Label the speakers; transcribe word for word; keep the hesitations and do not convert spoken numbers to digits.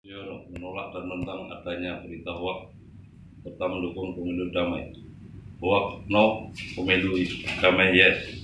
Speaker 1: Menolak dan menentang adanya berita hoax serta mendukung pemilu damai. Hoax no, pemilu damai yes.